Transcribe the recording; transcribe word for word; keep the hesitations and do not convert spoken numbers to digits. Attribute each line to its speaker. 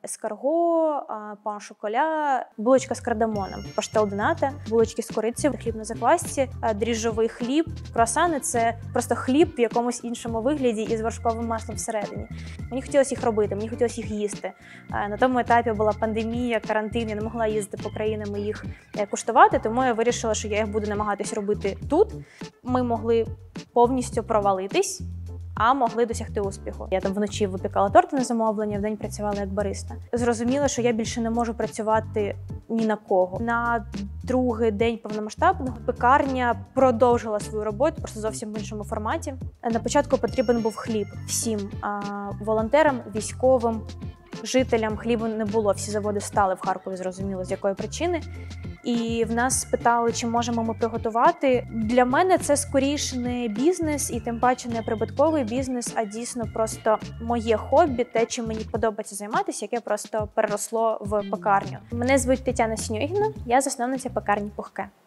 Speaker 1: ескарго, пан шоколя, булочка з кардамоном, паштет доната, булочки з корицею, хліб на заквасці, дріжджовий хліб. Круасани – це просто хліб в якомусь іншому вигляді із вершковим маслом всередині. Мені хотілося їх робити, мені хотілося їх їсти. На тому етапі була пандемія, карантин, я не могла їздити по країнам і їх куштувати, тому я вирішила, що я їх буду намагатись робити тут. Ми могли повністю провалитись, а могли досягти успіху. Я там вночі випікала торти на замовлення, вдень працювала як бариста. Зрозуміла, що я більше не можу працювати ні на кого. На другий день повномасштабного пекарня продовжила свою роботу, просто зовсім в іншому форматі. На початку потрібен був хліб всім а волонтерам, військовим, жителям хлібу не було. Всі заводи стали в Харкові, зрозуміло, з якої причини. І в нас спитали, чи можемо ми приготувати. Для мене це скоріше не бізнес і тим паче не прибутковий бізнес, а дійсно просто моє хобі, те, чим мені подобається займатися, яке просто переросло в пекарню. Мене звуть Тетяна Сіньогіна, я засновниця пекарні Пухке.